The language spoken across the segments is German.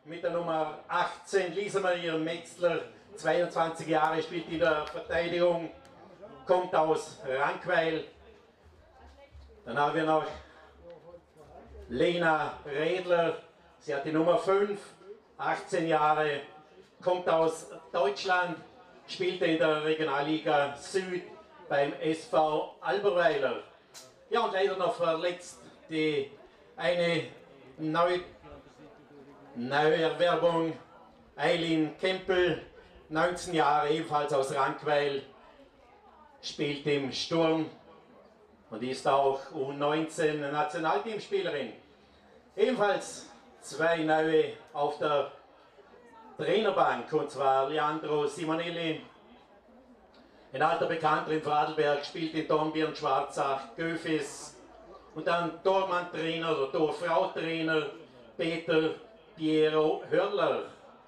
mit der Nummer 18, Lisa Maria Metzler, 22 Jahre, spielt in der Verteidigung, kommt aus Rankweil. Dann haben wir noch Lena Redler, sie hat die Nummer 5, 18 Jahre, kommt aus Deutschland, spielte in der Regionalliga Süd beim SV Alberweiler. Ja, und leider noch verletzt die eine Neuerwerbung, Eileen Kempel, 19 Jahre, ebenfalls aus Rankweil, spielt im Sturm und ist auch U19 Nationalteamspielerin. Ebenfalls zwei neue auf der Trainerbank, und zwar Leandro Simonelli, ein alter Bekannter in Vorarlberg, spielt in Dornbirn, Schwarzach, Göfis, und dann Tormann-Trainer oder Torfrau-Trainer Peter Piero Hörler.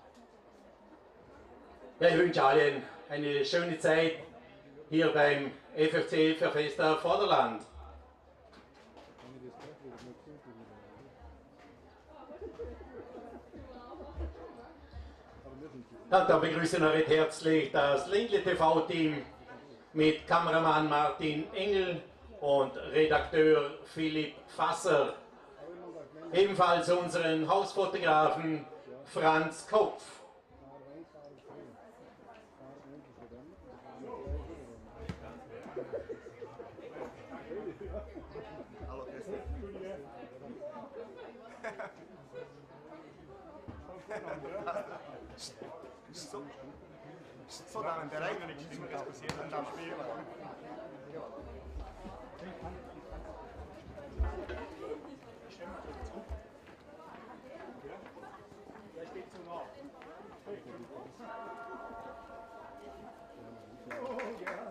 Ja, ich wünsche allen eine schöne Zeit hier beim FFC Verfester Vorderland. Und dann begrüßen wir recht herzlich das Ländle TV-Team mit Kameramann Martin Engel und Redakteur Philipp Fasser. Ebenfalls unseren Hausfotografen Franz Kopf. So da im Bereich, wenn ich das passiert und dann spielen. Der steht zu nah. Oh ja.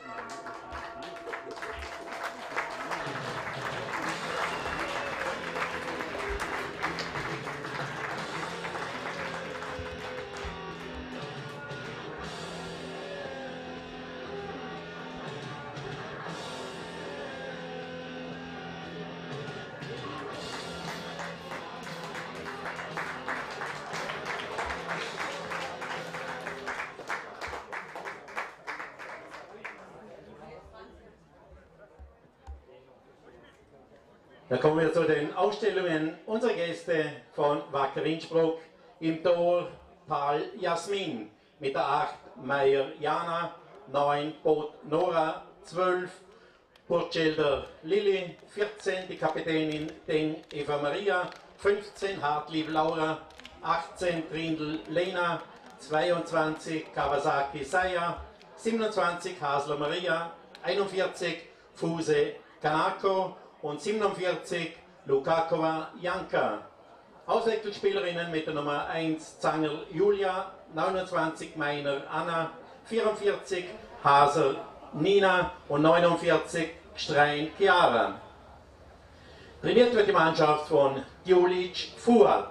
Da kommen wir zu den Ausstellungen unserer Gäste von Wacker Innsbruck. Im Tor Paul Jasmin mit der 8 Meier Jana, 9 Boot Nora, 12 Burtschelder Lilly, 14 die Kapitänin Deng Eva Maria, 15 Hartlieb Laura, 18 Trindl Lena, 22 Kawasaki Saya, 27 Hasler Maria, 41 Fuse Kanako und 47 Lukakova Janka. Auswechselspielerinnen mit der Nummer 1 Zangerl Julia, 29 Meiner Anna, 44 Haser Nina und 49 Strein Chiara. Trainiert wird die Mannschaft von Djulic Fuad.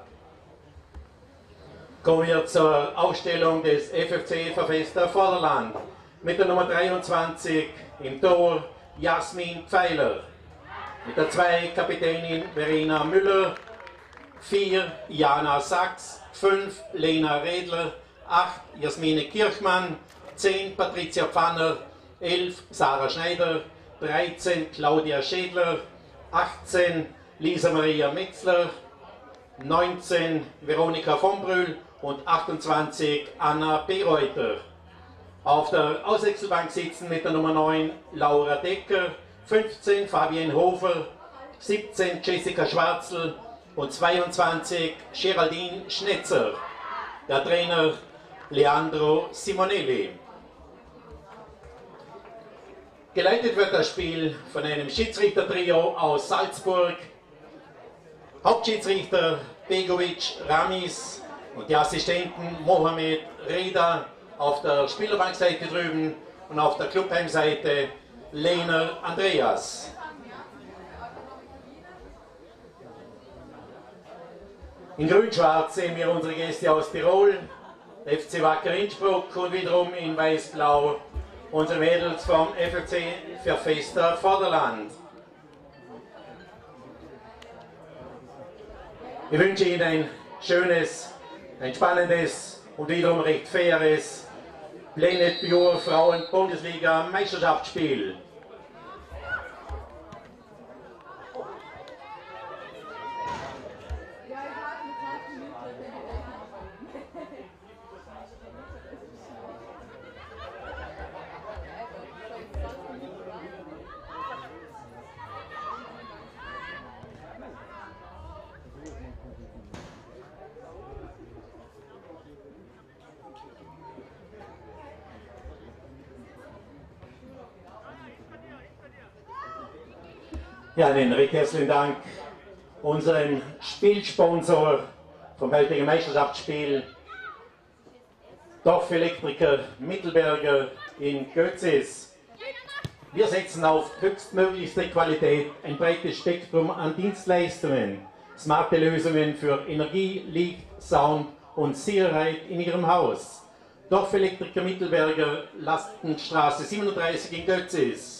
Kommen wir zur Ausstellung des FFC Verfester Vorderland. Mit der Nummer 23 im Tor Jasmin Pfeiler. Mit der 2 Kapitänin Verena Müller, 4 Jana Sachs, 5 Lena Redler, 8 Jasmine Kirchmann, 10 Patricia Pfanner, 11 Sarah Schneider, 13 Claudia Schädler, 18 Lisa Maria Metzler, 19 Veronika von Brühl und 28 Anna Bereuter. Auf der Auswechselbank sitzen mit der Nummer 9 Laura Decker, 15 Fabienne Hofer, 17 Jessica Schwarzl und 22 Geraldine Schnetzer. Der Trainer Leandro Simonelli. Geleitet wird das Spiel von einem Schiedsrichtertrio aus Salzburg. Hauptschiedsrichter Begovic Ramis und die Assistenten Mohamed Reda auf der Spielerbankseite drüben und auf der Clubheimseite Lehner Andreas. In grün-schwarz sehen wir unsere Gäste aus Tirol, FC Wacker Innsbruck, und wiederum in weiß-blau unsere Mädels vom FFC Verfester Vorderland. Ich wünsche Ihnen ein schönes Ein spannendes und wiederum recht faires Planet Pure Frauen Bundesliga Meisterschaftsspiel. Ja, einen recht herzlichen Dank unserem Spielsponsor vom heutigen Meisterschaftsspiel, Dorfelektriker Mittelberger in Götzis. Wir setzen auf höchstmöglichste Qualität, ein breites Spektrum an Dienstleistungen, smarte Lösungen für Energie, Licht, Sound und Sicherheit in Ihrem Haus. Dorfelektriker Mittelberger, Lastenstraße 37 in Götzis.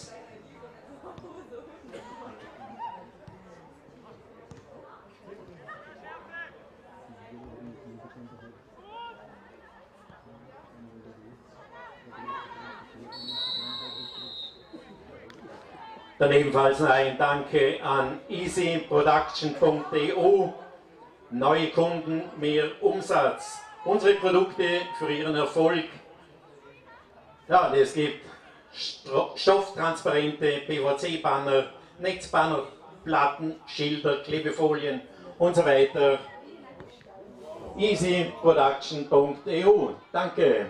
Dann ebenfalls noch ein Danke an easyproduction.eu. Neue Kunden, mehr Umsatz. Unsere Produkte für Ihren Erfolg. Ja, es gibt stofftransparente PVC-Banner, Netzbanner, Platten, Schilder, Klebefolien und so weiter. easyproduction.eu. Danke.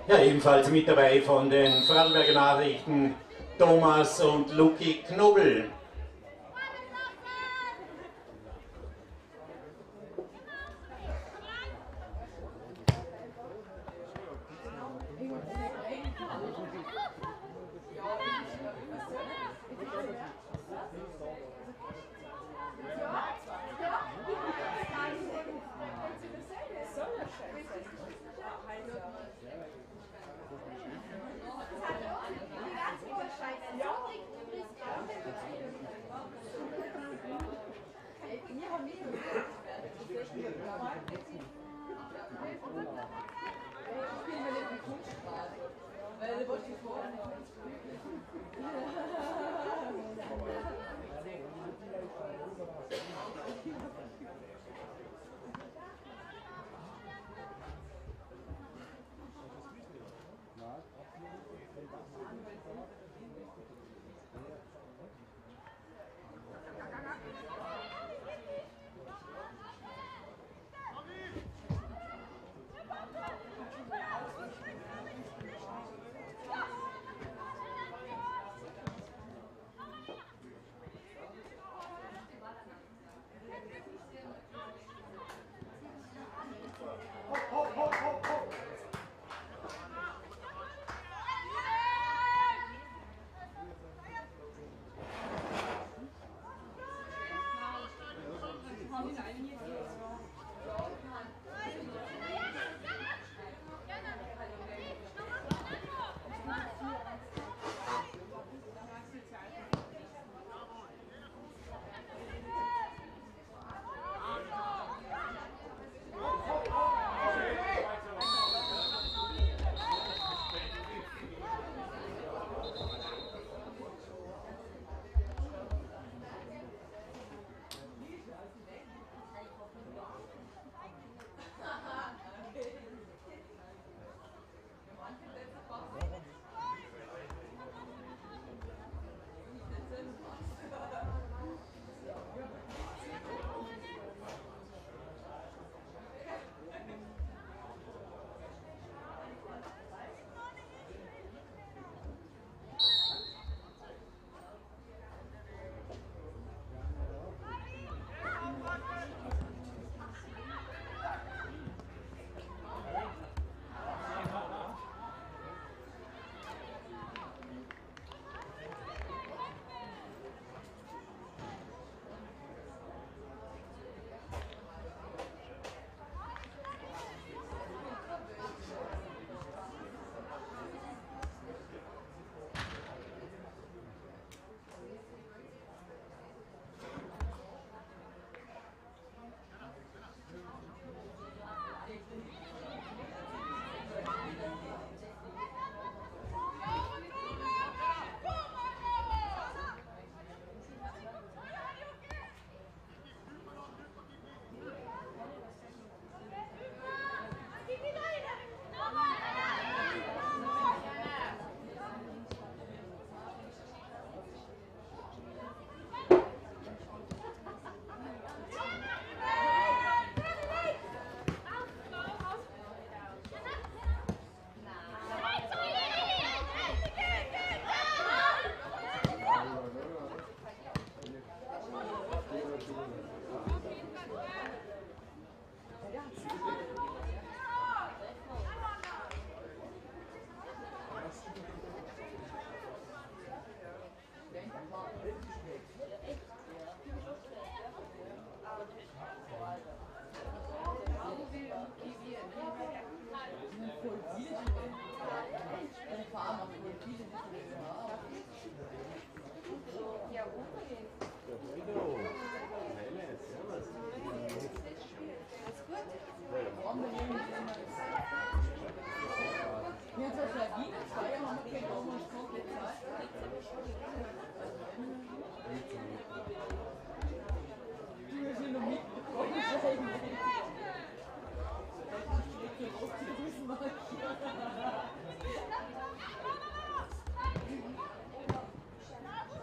Ja, ebenfalls mit dabei von den Vorarlberger Nachrichten Thomas und Luki Knobel.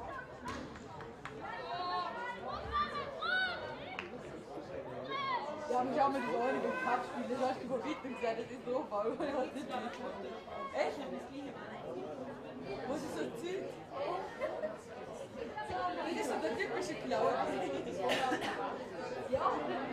Ja, Da habe ich auch mal die Ohren im Cup spielen. Das hast du vor Bitten gesagt, das ist so faul, weil ich halt nicht mitgefunden. Echt? Wo ist so Zilt? Das ist so der typische Clown. Ja.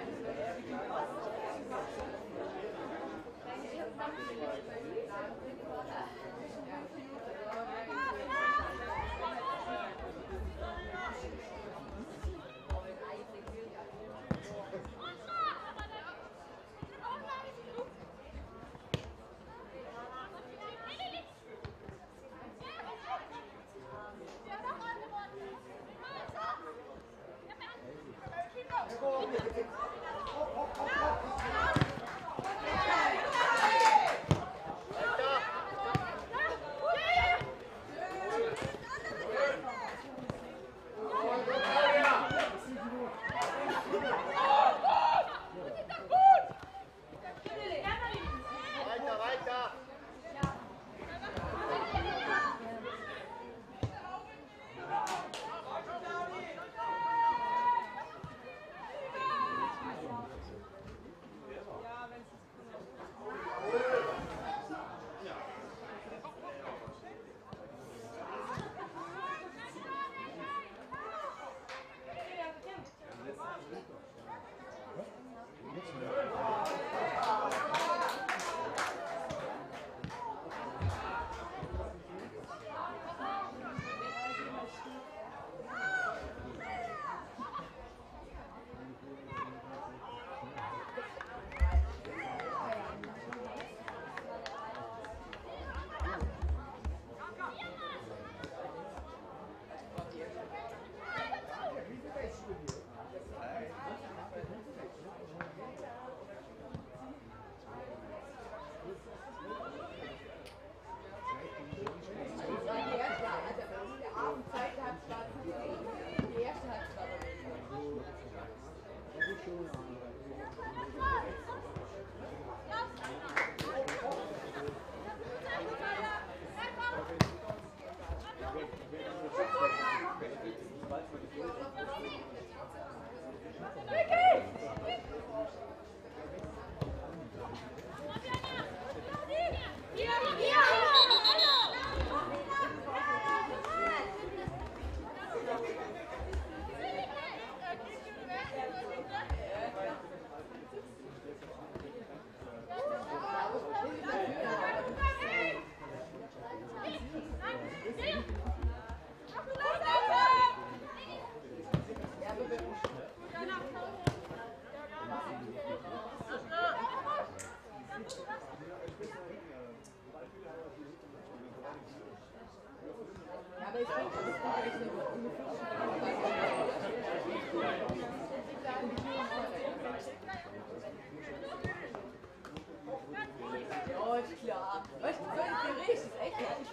Ja, ist klar. Weißt du, so ein Gerät ist echt richtig.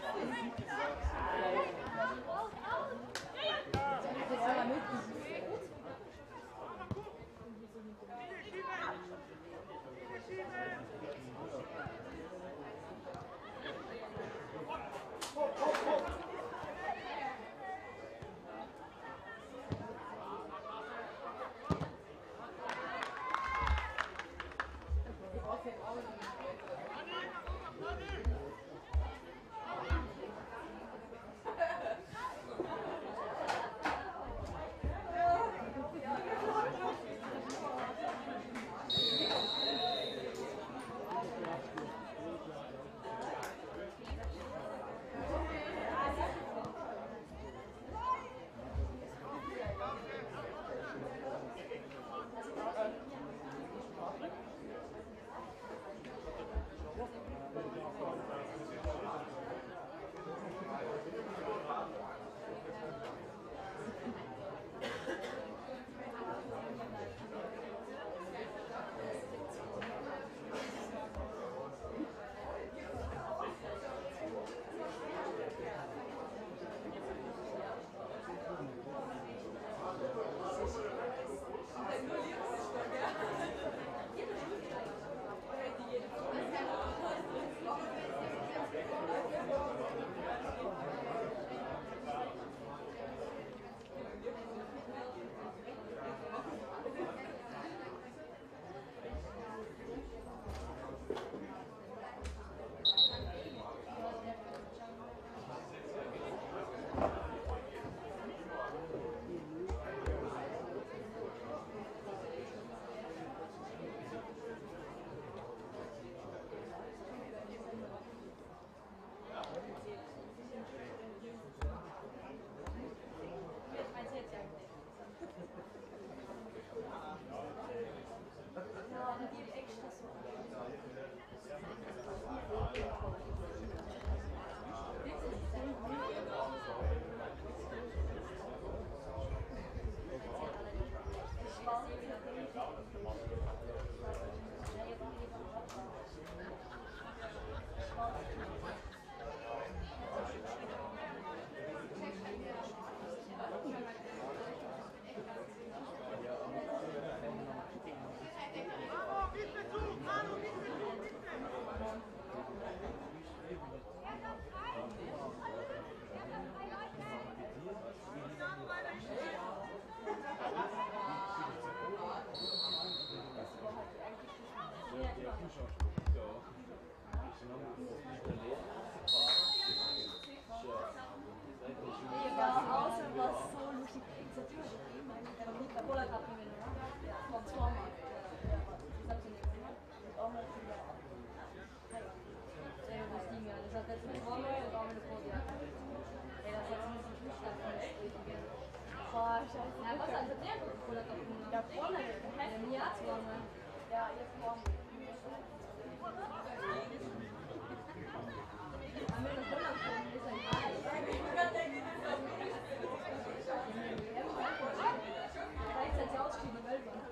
Das ist aber nicht. Ja, vorne. Im Jahr zweimal. Ja, jetzt morgen. Haben wir noch Holland kommen, ist ein Ball. Gleichzeitig ausgeschieden, Melbourne.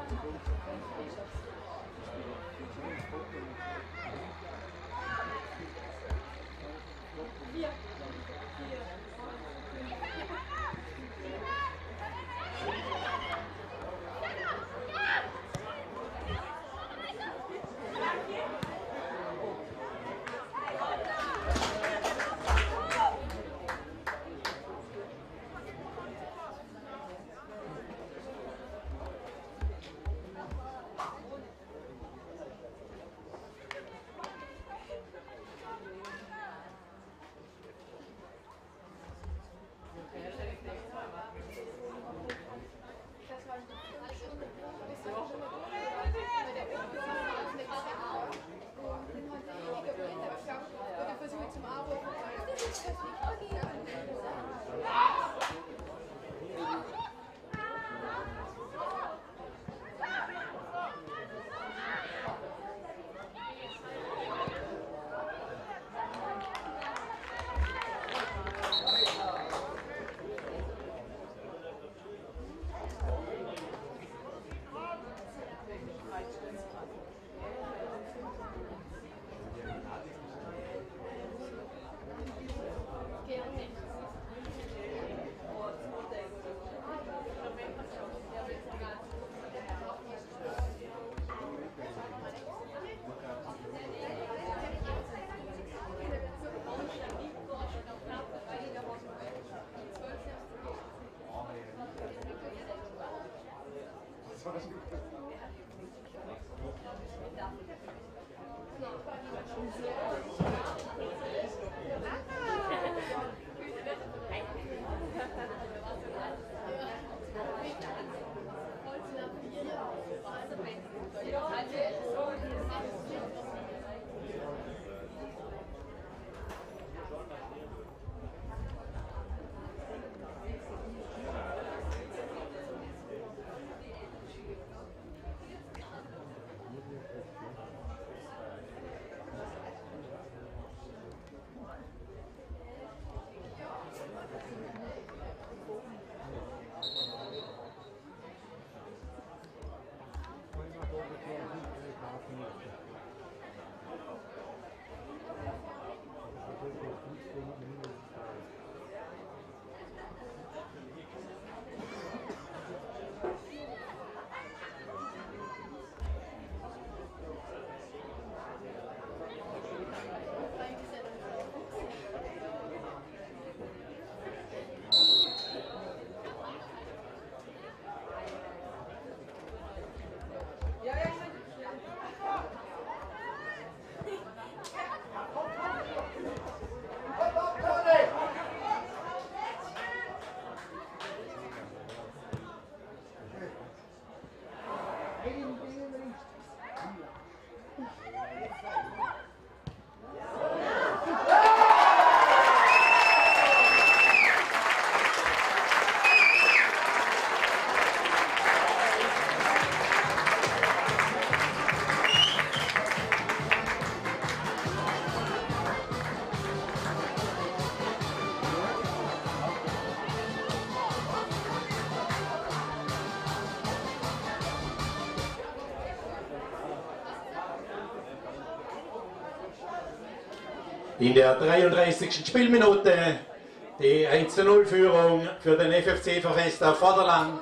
In der 33. Spielminute die 1:0-Führung für den FFC Verfester Vorderland.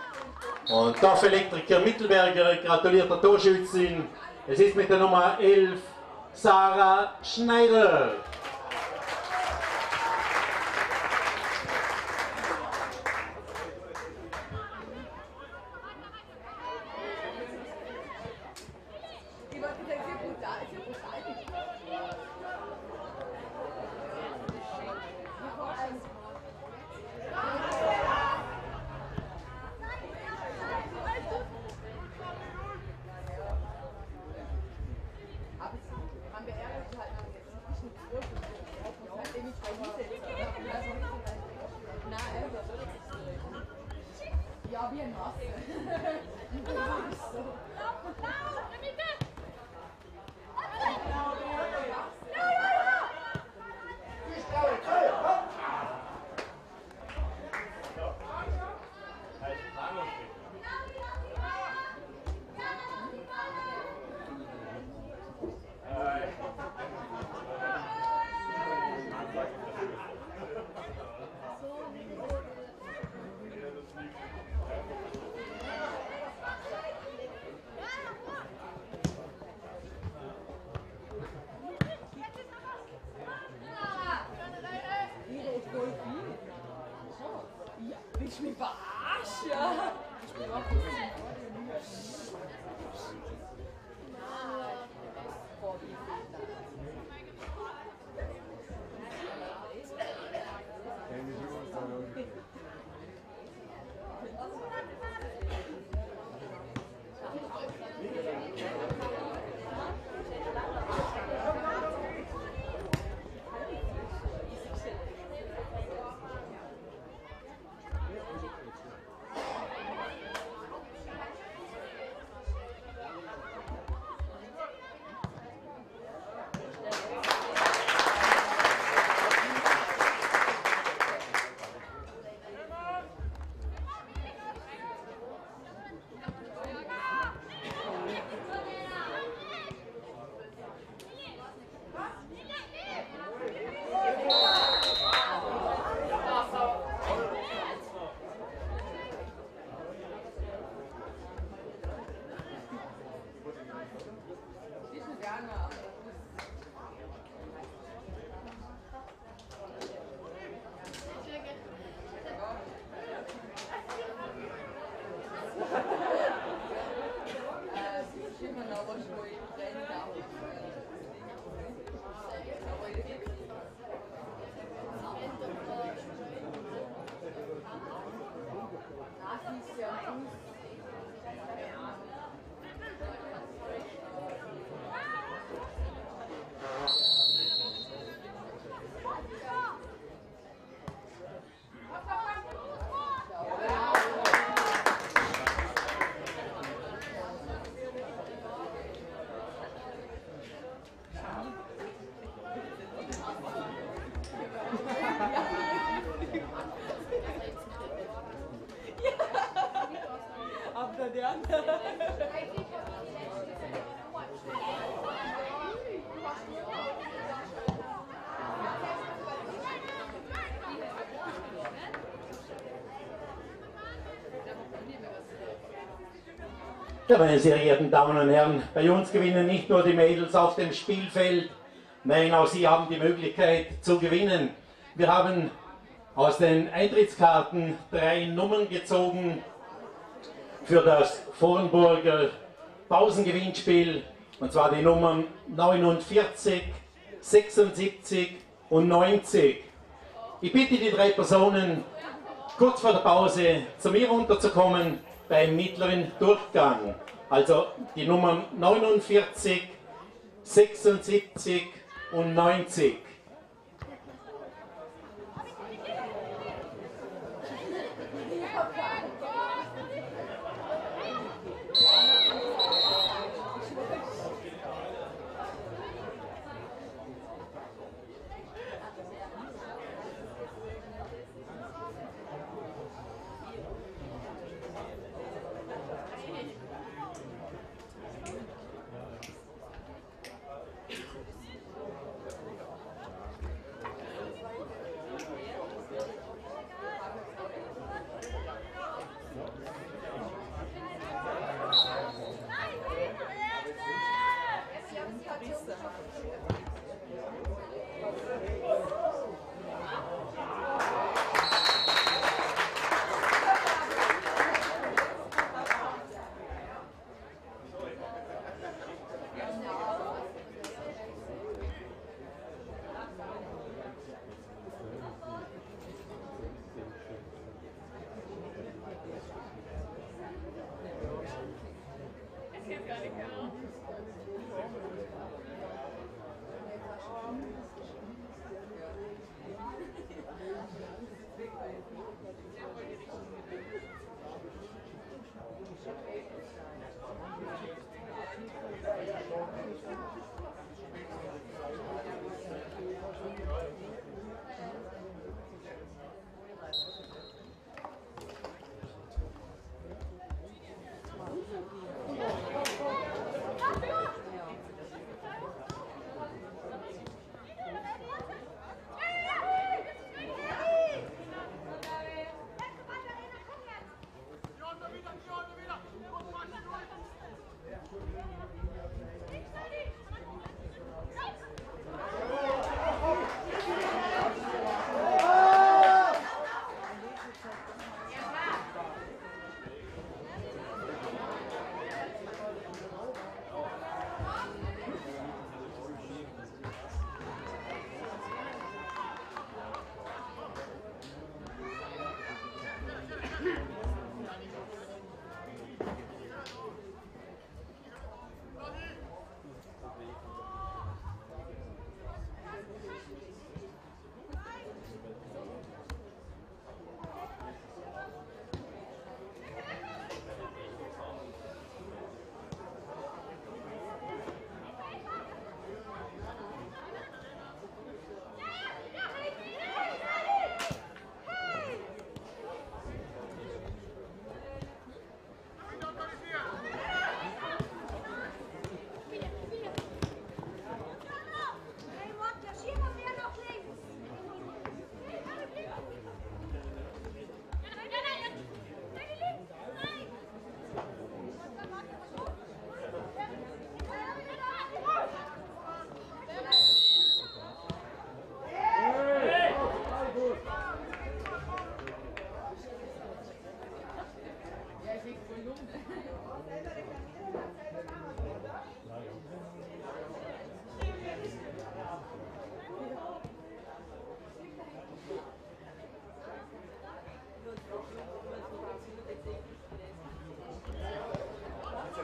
Und DAF Elektriker Mittelberger gratuliert der Torschützin. Es ist mit der Nummer 11 Sarah Schneider. Haben wir ehrlich halt jetzt ein bisschen Ja, meine sehr geehrten Damen und Herren, bei uns gewinnen nicht nur die Mädels auf dem Spielfeld, nein, auch sie haben die Möglichkeit zu gewinnen. Wir haben aus den Eintrittskarten 3 Nummern gezogen für das Vornburger Pausengewinnspiel, und zwar die Nummern 49, 76 und 90. Ich bitte die 3 Personen, kurz vor der Pause zu mir runterzukommen beim mittleren Durchgang. Also die Nummern 49, 76 und 90.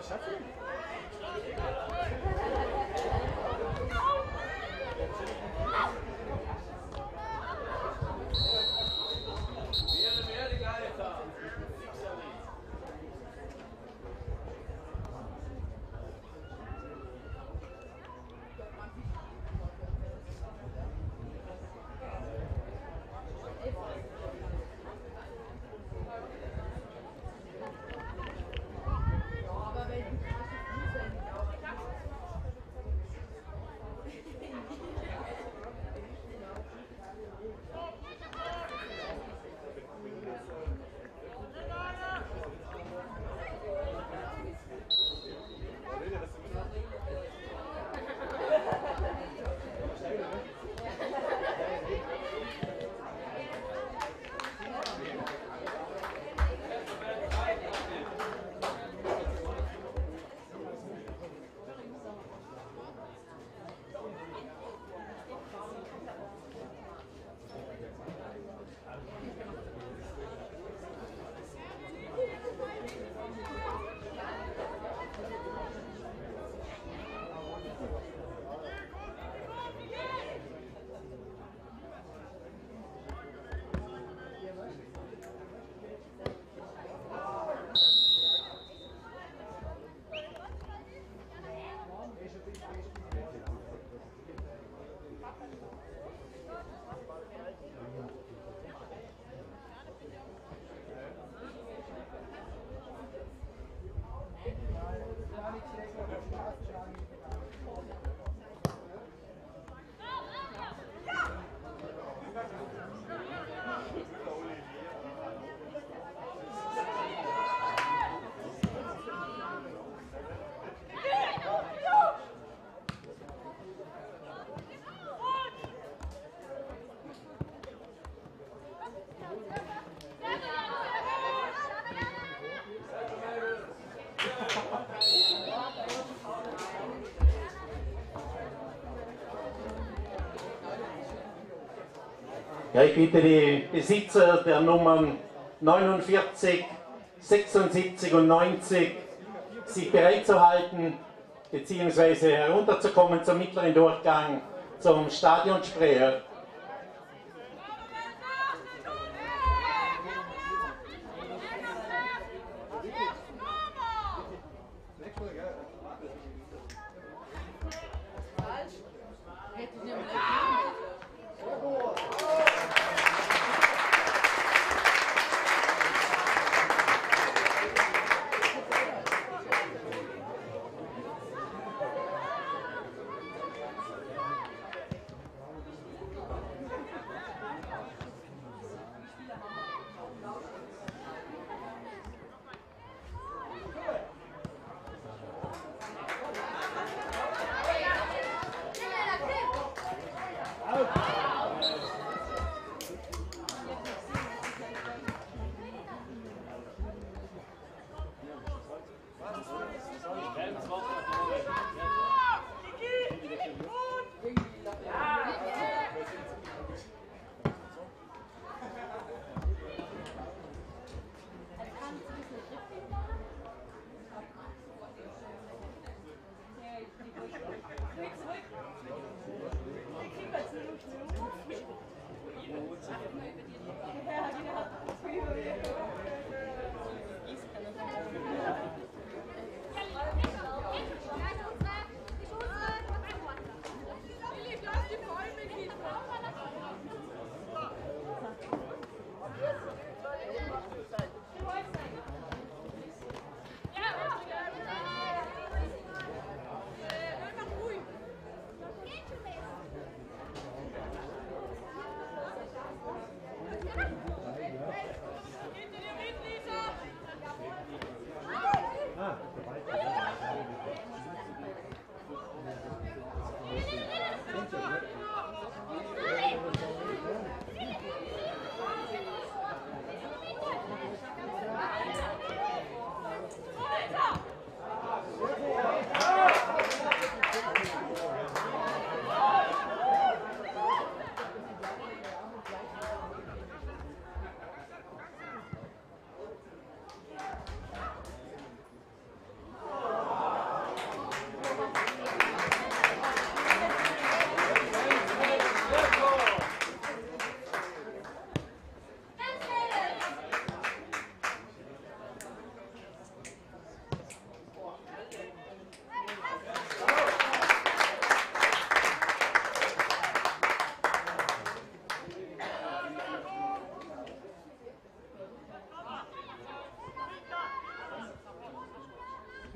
Ja, ich bitte die Besitzer der Nummern 49, 76 und 90, sich bereit zu halten, beziehungsweise herunterzukommen zum mittleren Durchgang zum Stadionsprecher.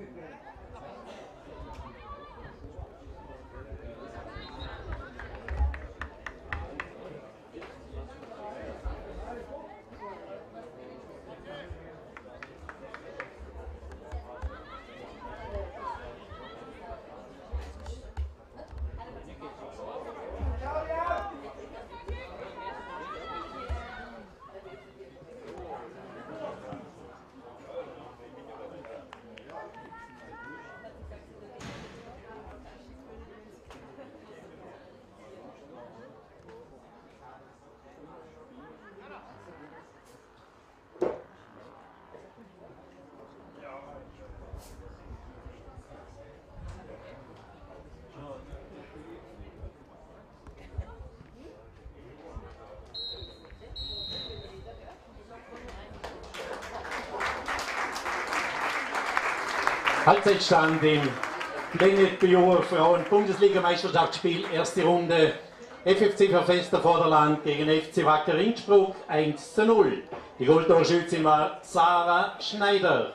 Halbzeitstand im Glennet Bjur Frauen Bundesligameisterschaftsspiel, erste Runde. FFC Verfester Vorderland gegen FC Wacker Innsbruck 1:0. Die Goaltorschützin war Sarah Schneider.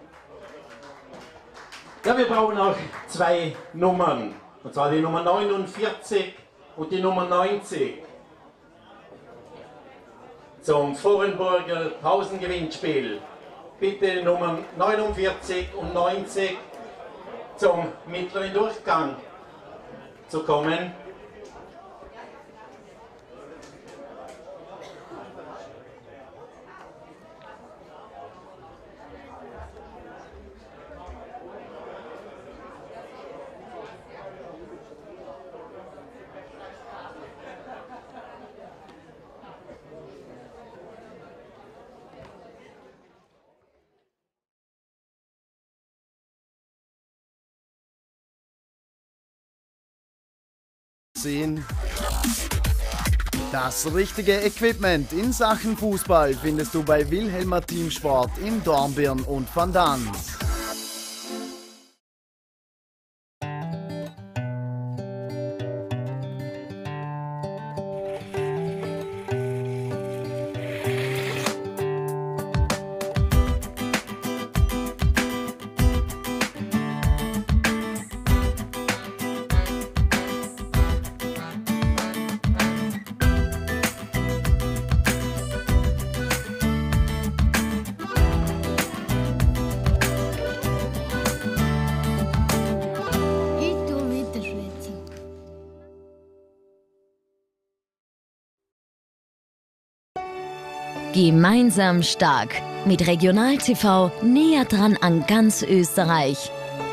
Ja, wir brauchen noch zwei Nummern. Und zwar die Nummer 49 und die Nummer 90. Zum Vorenburger Pausengewinnspiel. Bitte Nummern 49 und 90 zum mittleren Durchgang zu kommen. Das richtige Equipment in Sachen Fußball findest du bei Wilhelmer Teamsport in Dornbirn und Van Dans. Gemeinsam stark. Mit Regional TV näher dran an ganz Österreich.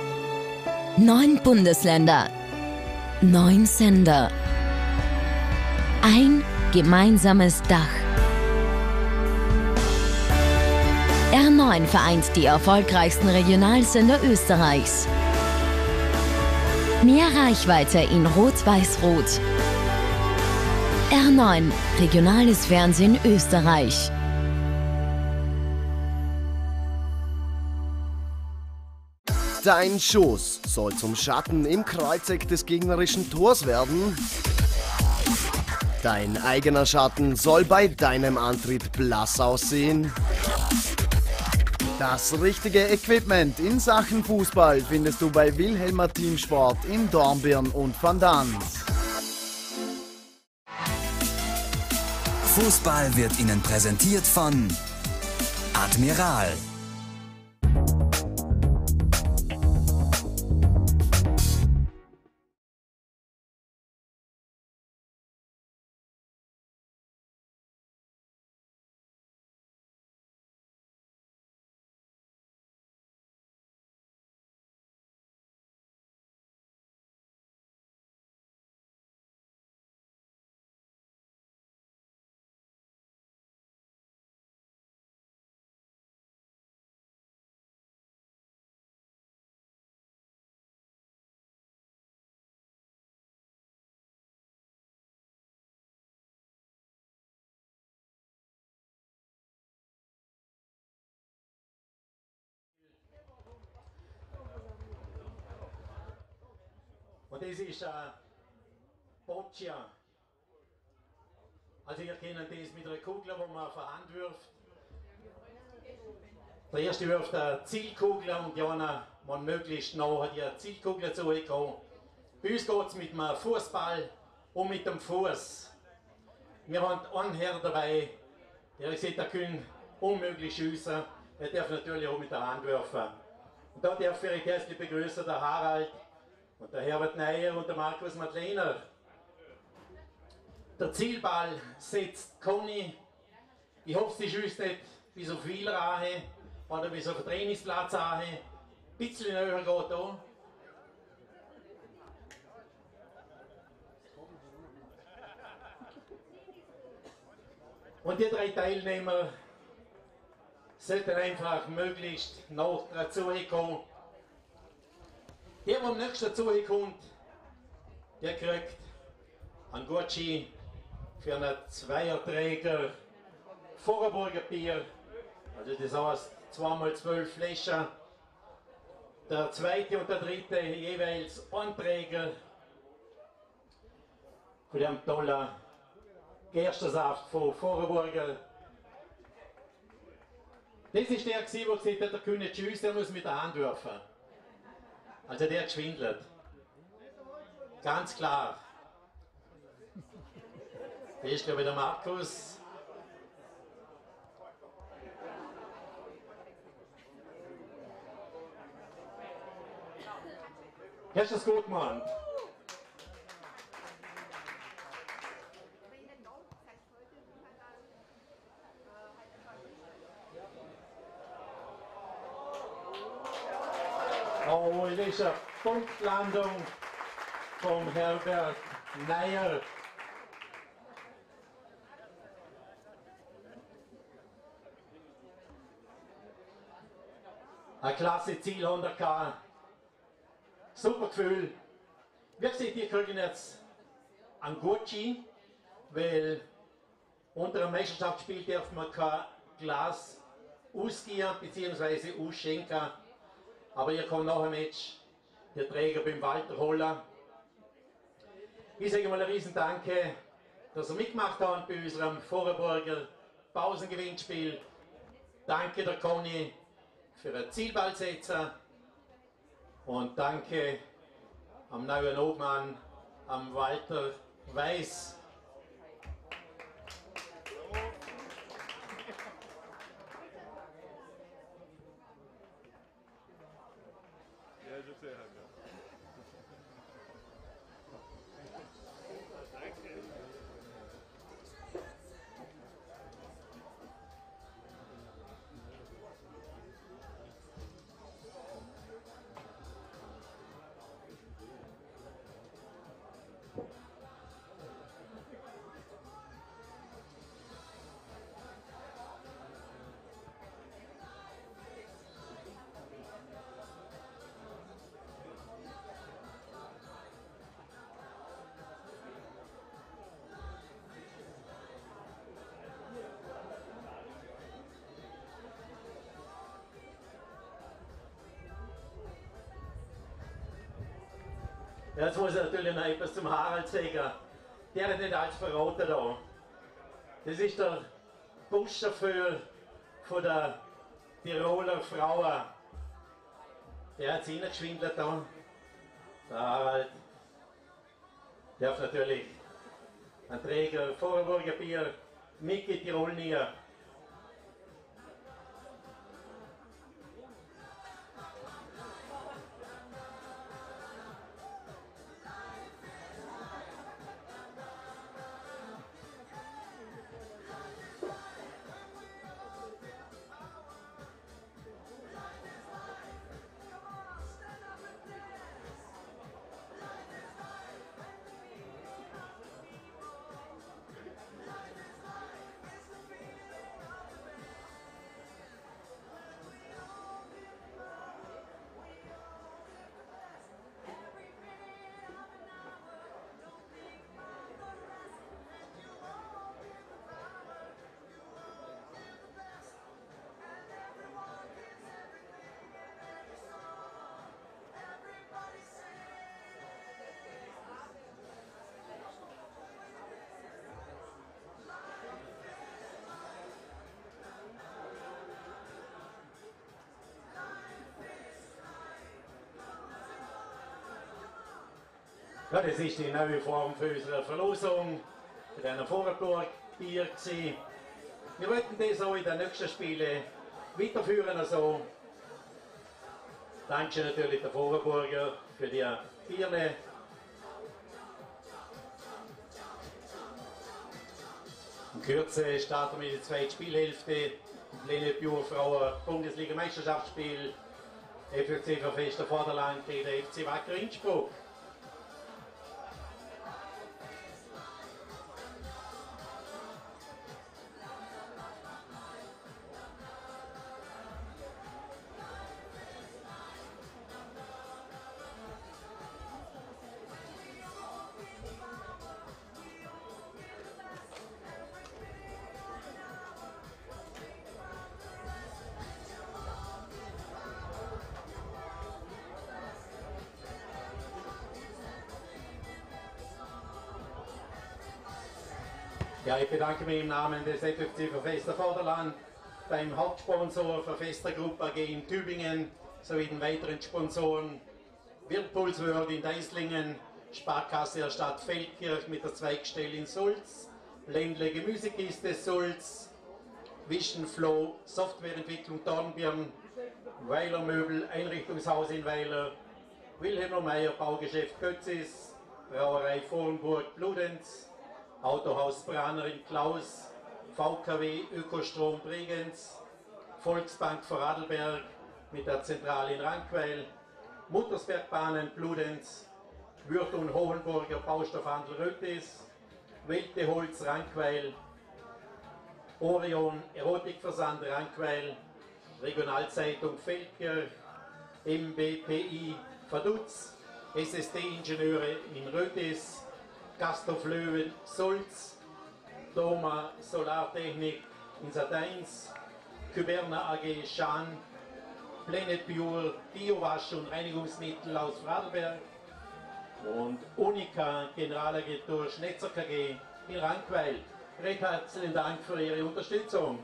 9 Bundesländer. 9 Sender. Ein gemeinsames Dach. R9 vereint die erfolgreichsten Regionalsender Österreichs. Mehr Reichweite in Rot-Weiß-Rot. R9, regionales Fernsehen Österreich. Dein Schuss soll zum Schatten im Kreuzeck des gegnerischen Tors werden. Dein eigener Schatten soll bei deinem Antritt blass aussehen. Das richtige Equipment in Sachen Fußball findest du bei Wilhelmer Teamsport in Dornbirn und Van Dans. Fußball wird Ihnen präsentiert von Admiral. Und das ist Boccia. Also ihr kennt das mit einer Kugel, wo man von Hand wirft. Der erste wirft eine Zielkugel und die anderen wollen möglichst nachher die Zielkugel zukommen. Bei uns geht es mit dem Fußball und mit dem Fuß. Wir haben einen Herr dabei, der sieht, der kann unmöglich schiessen. Er darf natürlich auch mit der Hand werfen. Und da darf ich herzlich begrüßen der Harald und der Herbert Neier und der Markus Madlener. Der Zielball setzt Conny. Ich hoffe, sie schießt nicht bis auf viel Rahe oder bis auf den Trainingsplatz Rahe. Ein bisschen näher geht da. Und die 3 Teilnehmer sollten einfach möglichst nach dazu kommen. Der, der am nächsten dazu kommt, der kriegt einen Gutschein für einen Zweierträger Vorarlberger Bier. Also das heißt 2x12 Flaschen. Der zweite und der dritte jeweils ein Träger von dem tollen Gerstensaft von Vorarlberger. Das ist der, der gesagt hat, der kann nicht schiessen, der muss mit der Hand werfen. Also der hat geschwindelt. Ganz klar. Das ist glaube ich der Markus. Hast du das gut gemacht? Oh, das ist eine Punktlandung vom Herbert Neier. Ein klasse Ziel 100k. Super Gefühl. Wie gesagt, ihr kriegen jetzt einen Gutschein, weil unter einem Meisterschaftsspiel darf man kein Glas ausgehen bzw. ausschenken. Aber ihr kommt nach dem Match der Träger beim Walter holen. Ich sage mal ein riesen Danke, dass ihr mitgemacht habt bei unserem Vorarlberger Pausengewinnspiel. Danke der Conny für den Zielballsetzer. Und danke am neuen Obmann, am Walter Weiß. Ja, das ist ja. Danke. Jetzt muss ich natürlich noch etwas zum Harald sagen. Der hat nicht alles verraten da. Das ist der Buschauffeur von der Tiroler Frauen. Der hat sich geschwindelt da. Der Harald darf natürlich einen Träger Vorarlberger Bier mit in Tirol nehmen. Ja, das ist die neue Form für unsere Verlosung, für den Vorburg-Bier gewesen. Wir wollten das auch in den nächsten Spielen weiterführen. Also, danke natürlich der Vorburger für die Bierle. In Kürze starten wir die zweite Spielhälfte. Pläne Pure Frauen Bundesliga-Meisterschaftsspiel. FFC Verfester Vorderland gegen der FC Wacker Innsbruck. Ja, ich bedanke mich im Namen des FFC Verfester Vorderland, beim Hauptsponsor Verfester Group AG in Tübingen sowie den weiteren Sponsoren Whirlpools World in Deislingen, Sparkasse der Stadt Feldkirch mit der Zweigstelle in Sulz, Ländle Gemüsekiste Sulz, Vision Flow Softwareentwicklung Dornbirn, Weiler Möbel Einrichtungshaus in Weiler, Wilhelm Meyer Baugeschäft Götzis, Brauerei Vornburg Bludenz, Autohaus Braner in Klaus, VKW Ökostrom Bregenz, Volksbank Vorarlberg mit der Zentrale in Rankweil, Muttersbergbahnen Bludenz, Würth und Hohenburger Baustoffhandel Rötis, Welteholz Rankweil, Orion Erotikversand Rankweil, Regionalzeitung Feldkirch, MBPI Vaduz, SSD-Ingenieure in Rötis, Gasthof Löwen Sulz, Doma Solartechnik in Sadeins, Kyberna AG Schaan, Planet Pure Biowasch und Reinigungsmittel aus Vorarlberg und Unica Generalagentur Schnetzer KG in Rankweil. Recht herzlichen Dank für Ihre Unterstützung.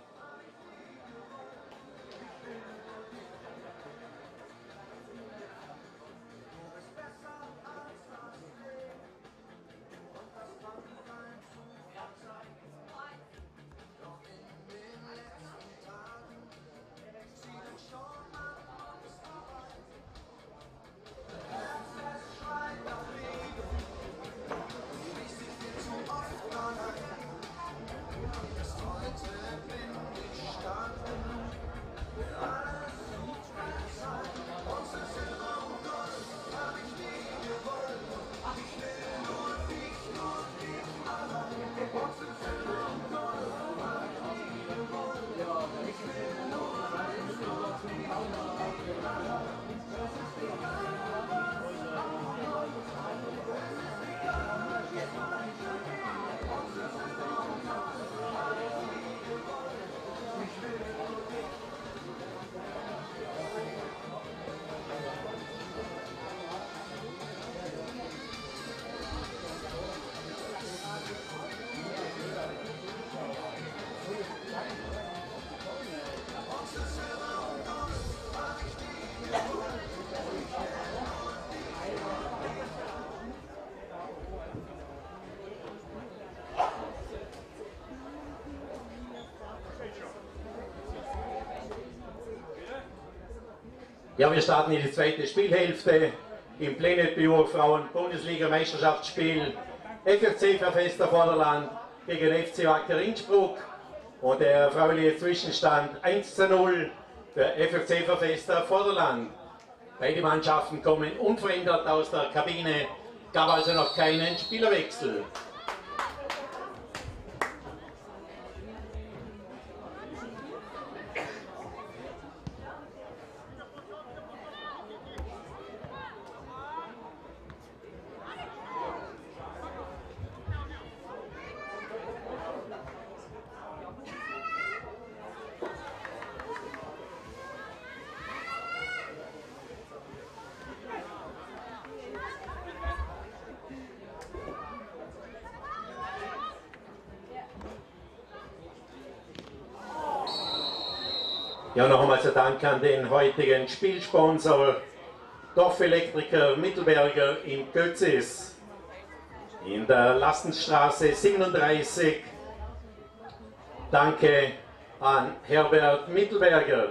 Ja, wir starten in die zweite Spielhälfte im Planet Pure Frauen Bundesliga Meisterschaftsspiel FFC Verfester Vorderland gegen FC Wacker Innsbruck und der frauliche Zwischenstand 1:0 für FFC Verfester Vorderland. Beide Mannschaften kommen unverändert aus der Kabine, gab also noch keinen Spielerwechsel. Ja, noch einmal Dank an den heutigen Spielsponsor Dorfelektriker Mittelberger in Götzis. In der Lastenstraße 37. Danke an Herbert Mittelberger.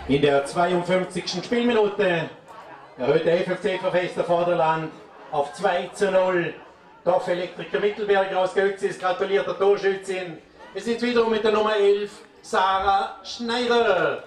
In der 52. Spielminute erhöht der FFC Verfechter Vorderland auf 2:0. Dorf Elektriker Mittelberger aus Götzis gratuliert der Torschützin. Es ist wiederum mit der Nummer 11 Sarah Schneider.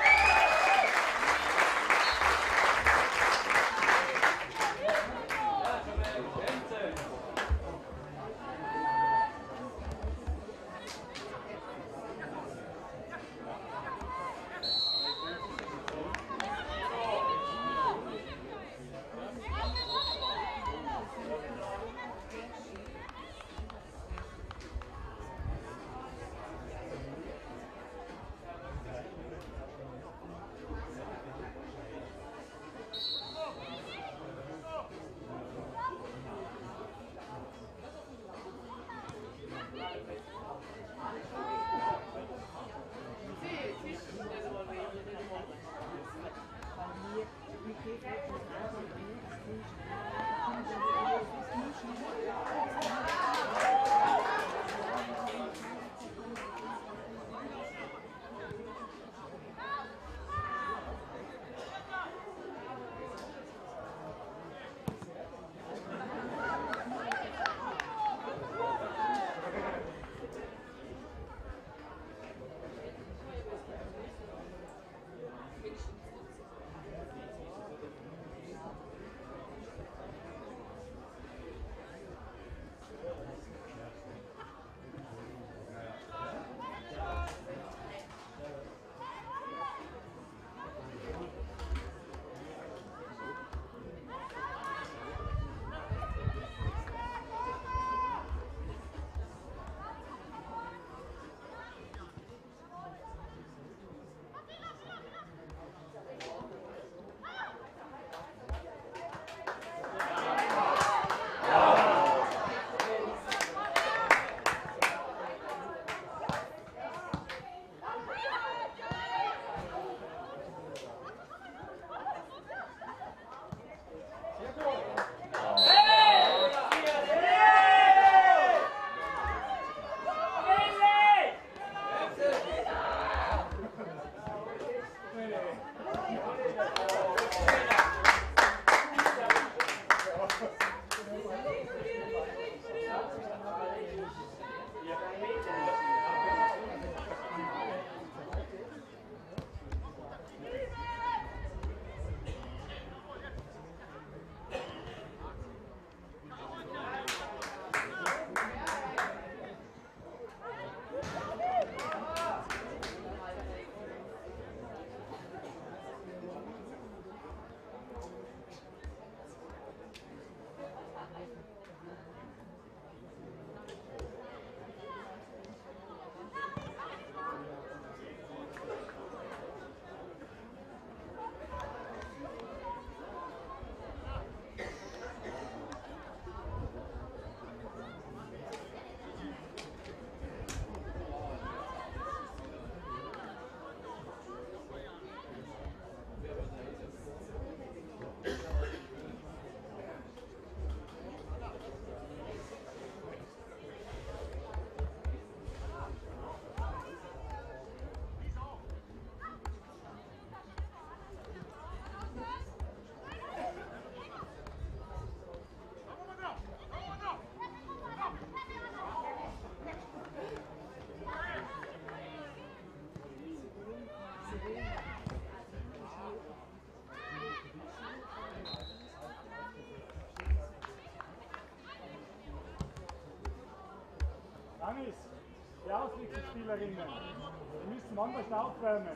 Anis, die Auswechselspielerinnen, die müssen anders aufwärmen.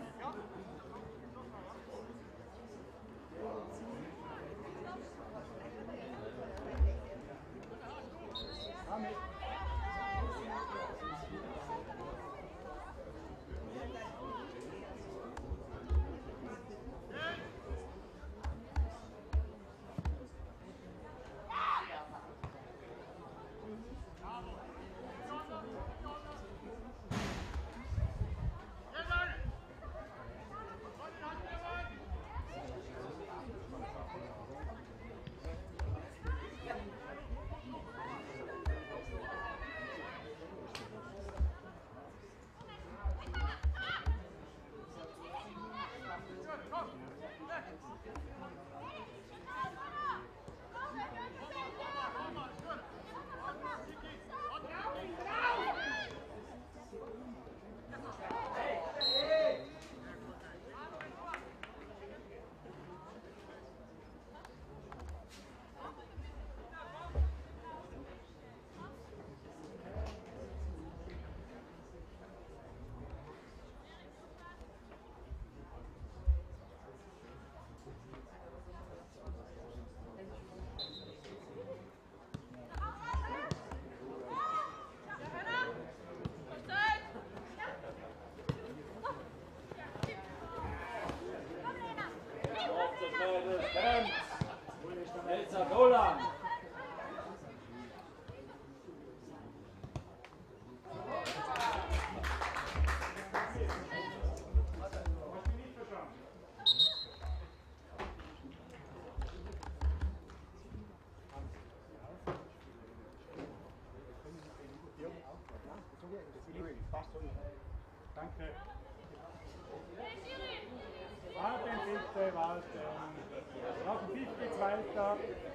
Anis. Danke. Warten bitte, warten. Noch ein bisschen weiter.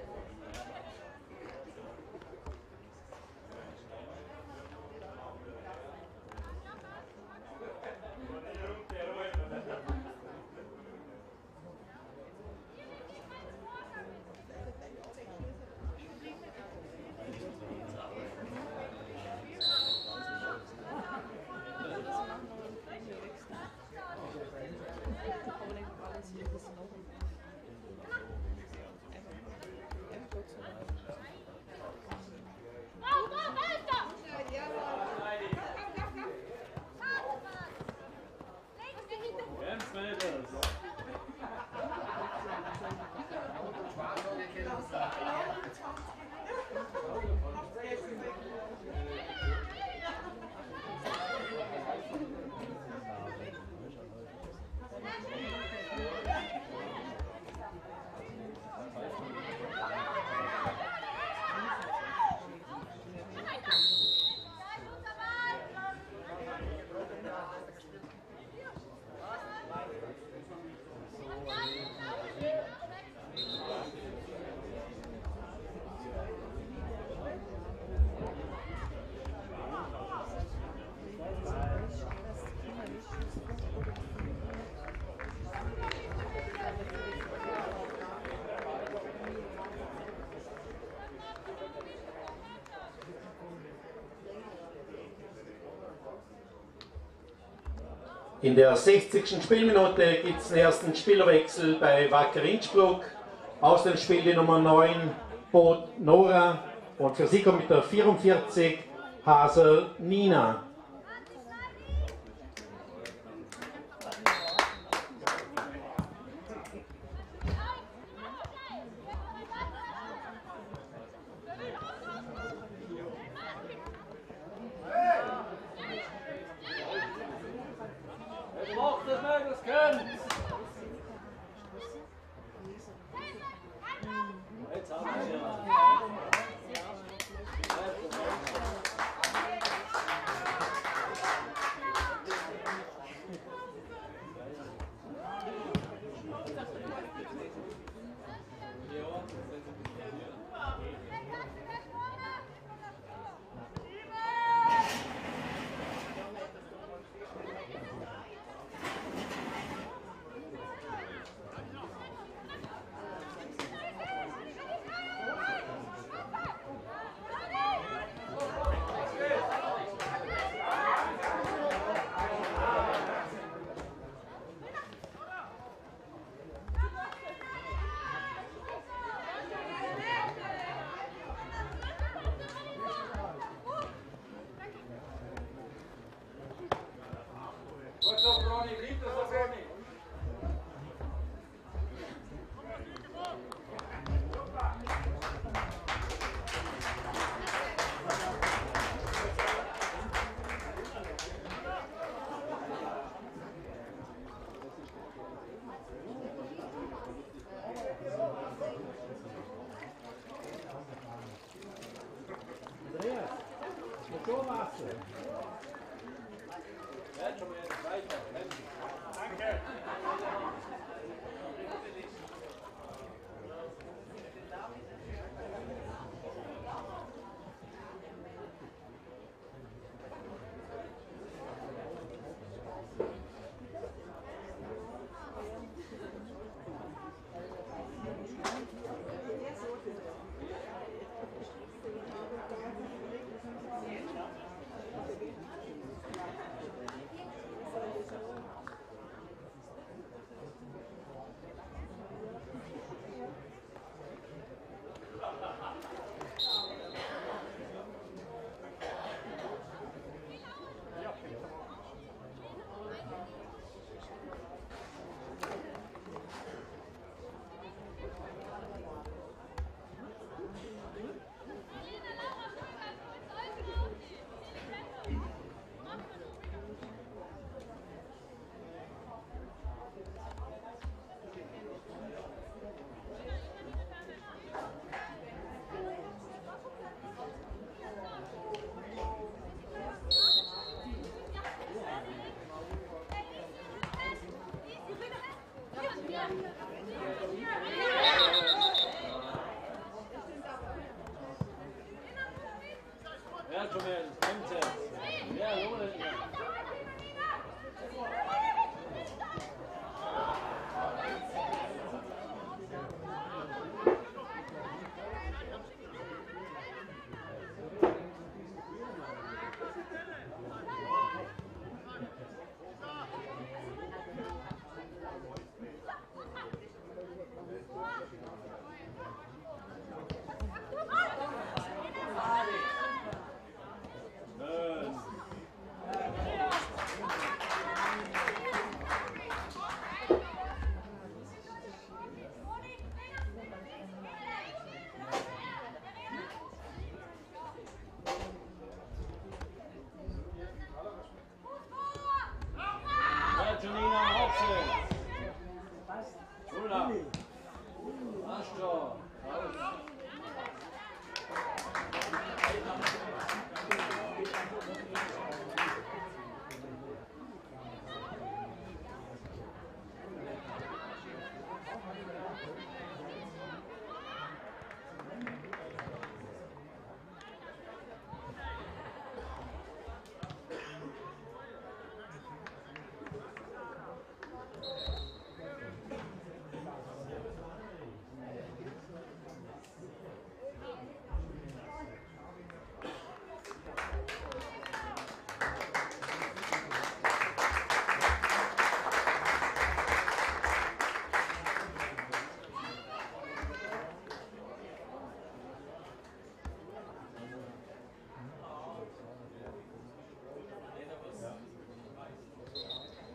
In der 60. Spielminute gibt es den ersten Spielerwechsel bei Wacker Innsbruck. Aus dem Spiel die Nummer 9 Boot Nora und für sie kommt mit der 44 Hasel Nina.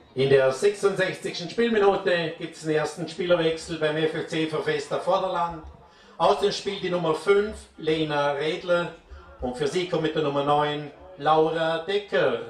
In der 66. Spielminute gibt es den ersten Spielerwechsel beim FFC Verfester Vorderland. Aus dem Spiel die Nummer 5, Lena Redler, und für sie kommt mit der Nummer 9, Laura Decker.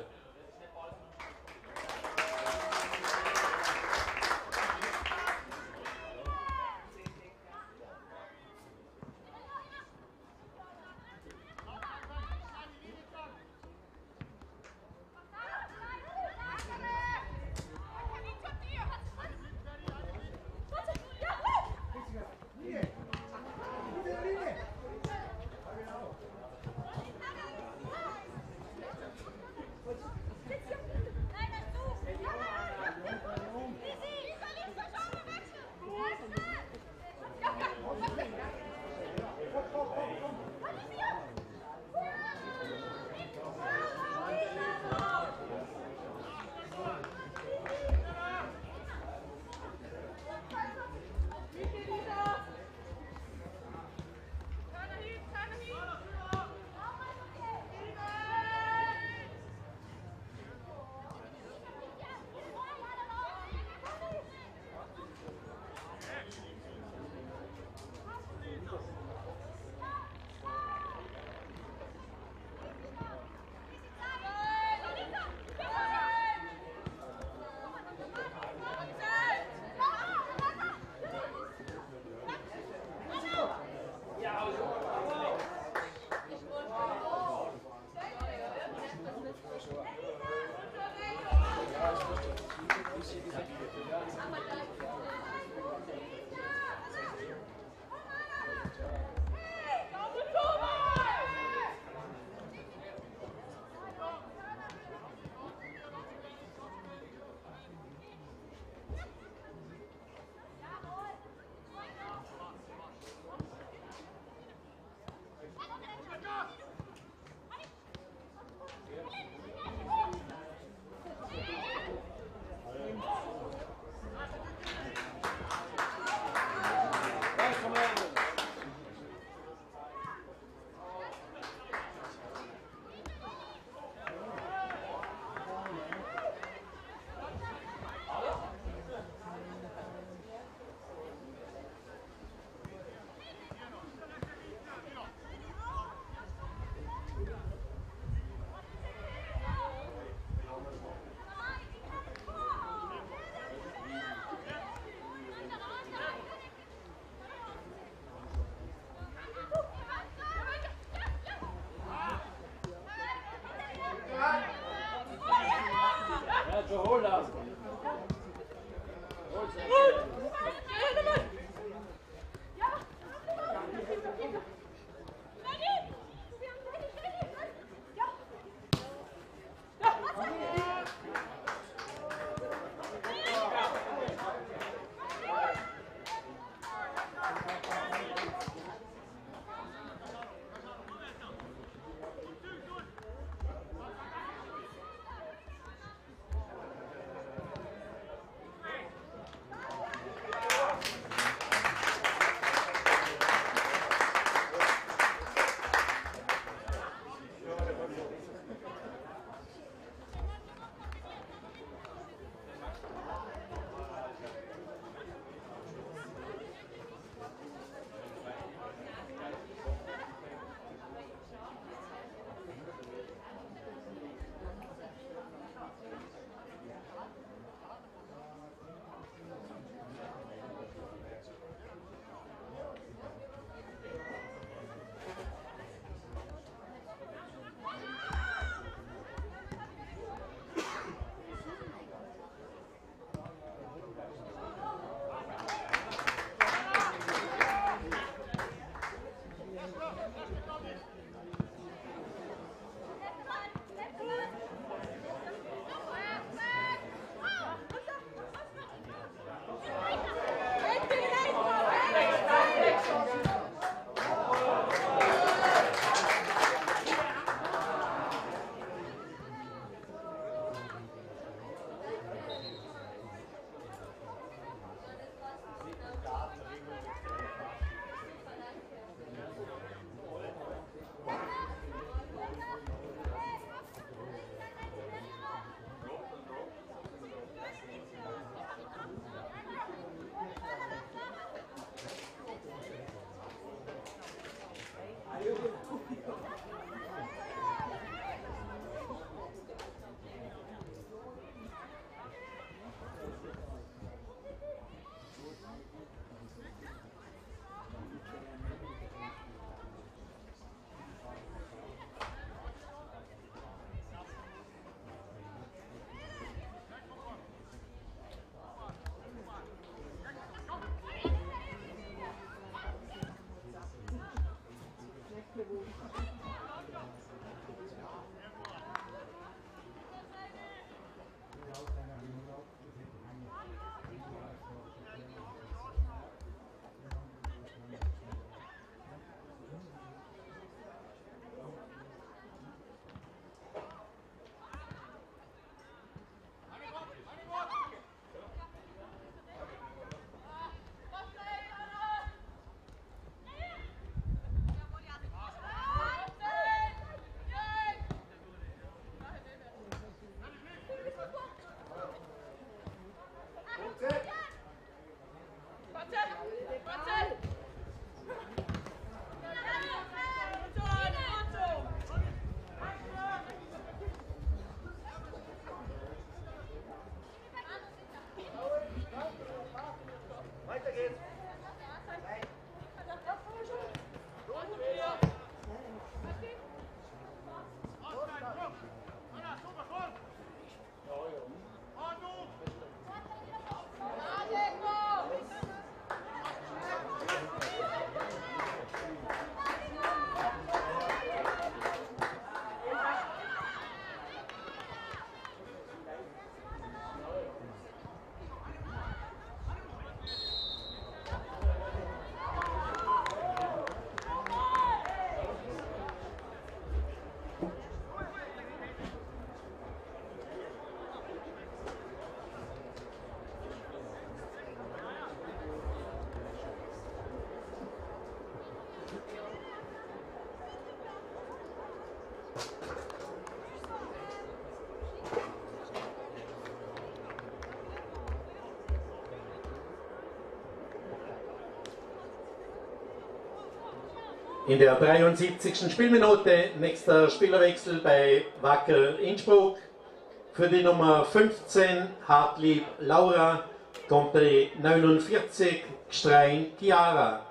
In der 73. Spielminute nächster Spielerwechsel bei Wacker Innsbruck. Für die Nummer 15 Hartlieb Laura kommt die 49 Gstrein Chiara.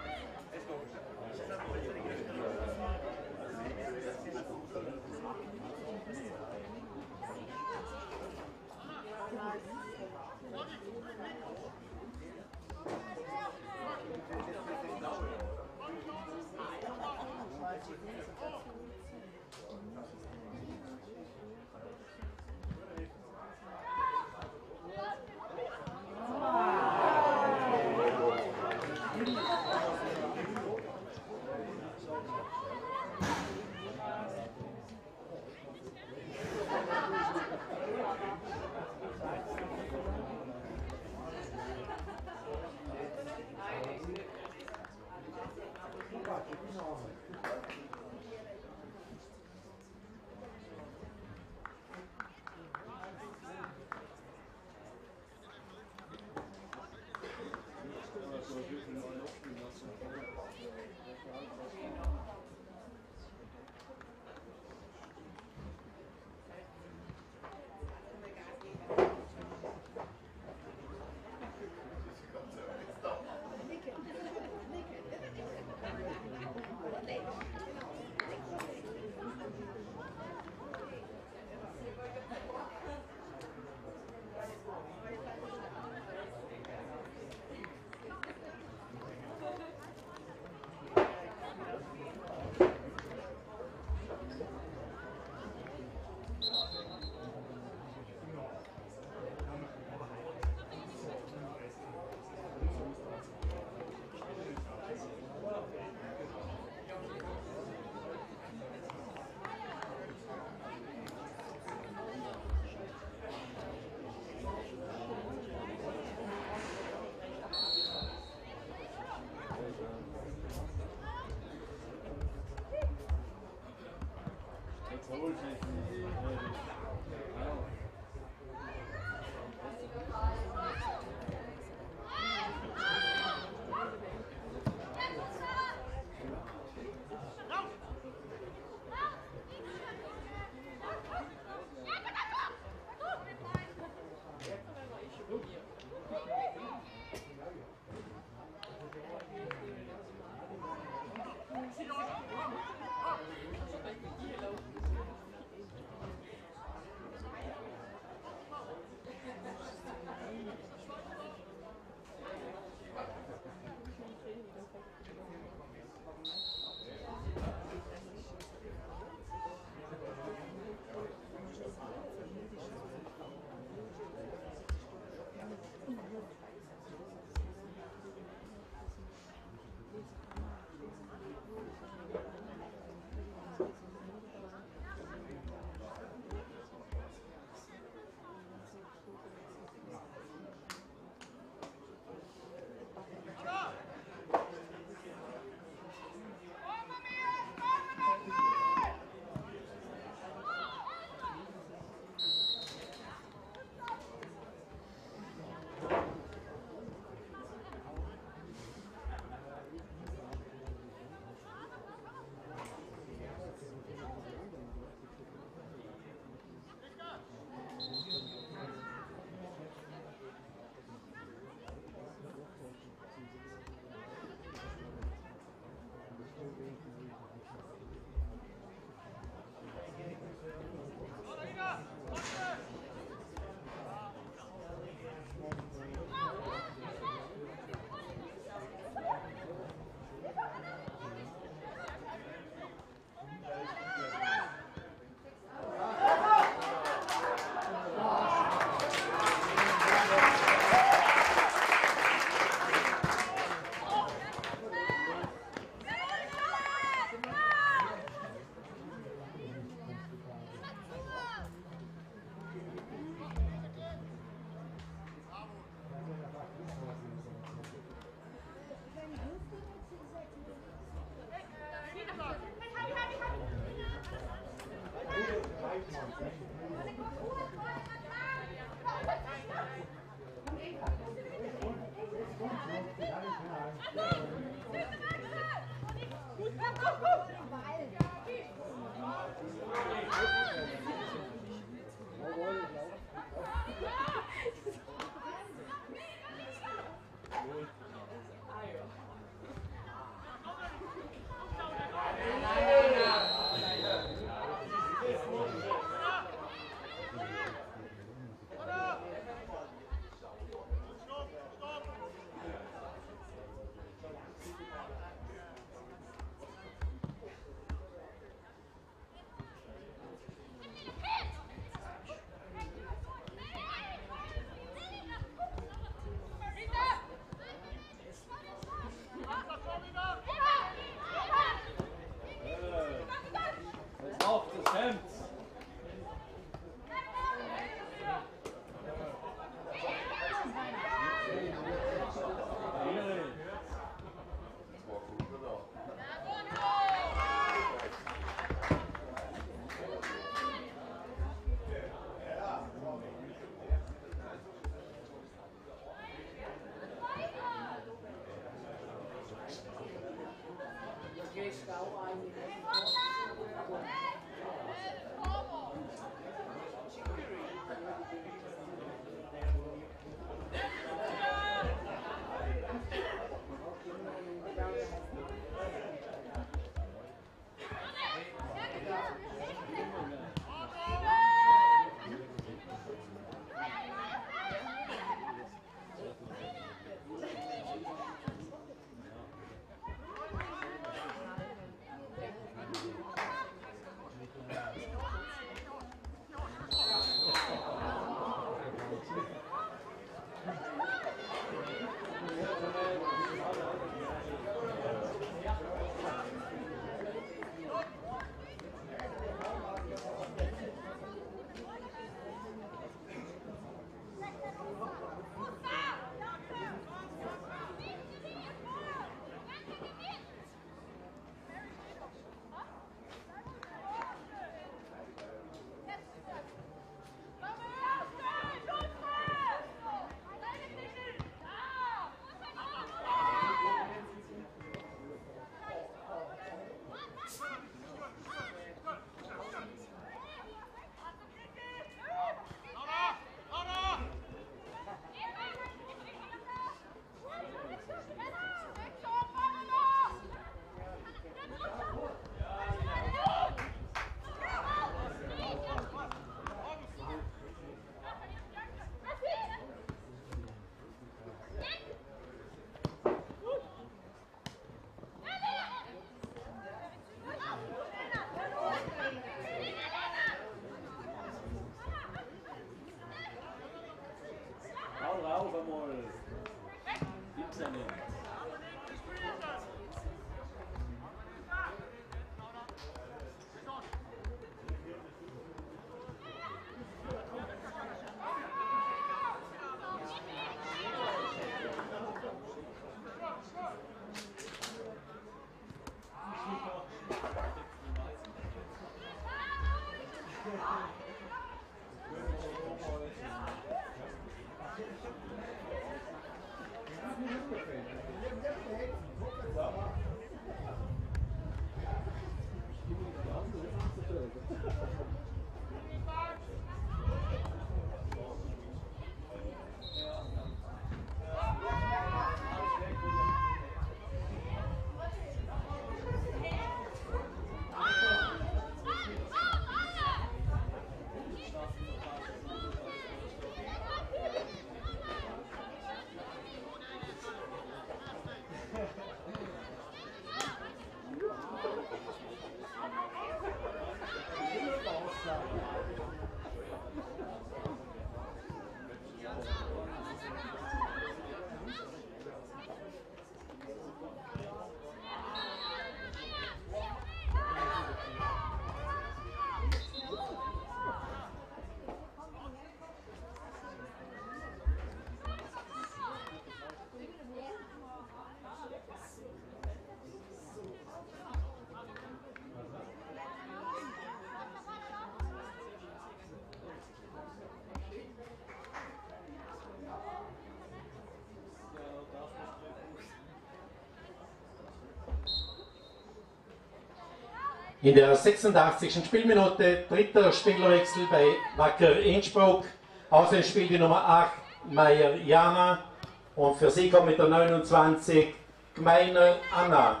In der 86. Spielminute dritter Spielerwechsel bei Wacker Innsbruck. Außerdem spielt die Nummer 8 Meier Jana und für sie kommt mit der 29 Gmeiner Anna.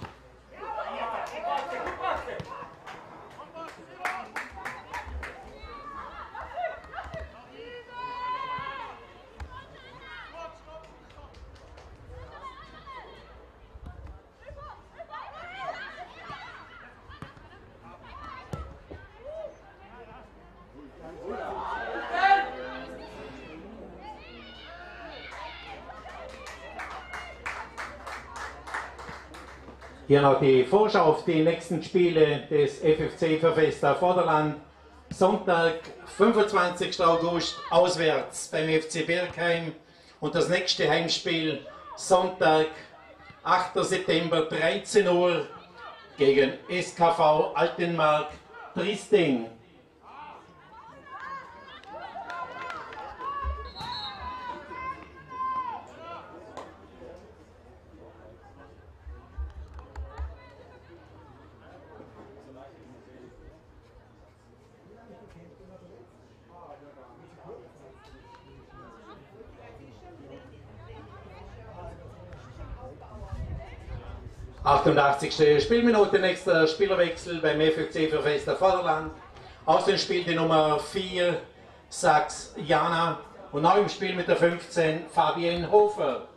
Hier noch die Vorschau auf die nächsten Spiele des FFC für Vesta Vorderland. Sonntag, 25. August, auswärts beim FC Bergheim. Und das nächste Heimspiel Sonntag, 8. September, 13 Uhr gegen SKV Altenmark Triesting. Spielminute, nächster Spielerwechsel beim FFC für Vesta Vorderland. Außerdem spielt die Nummer 4 Sachs Jana und neu im Spiel mit der 15 Fabienne Hofer.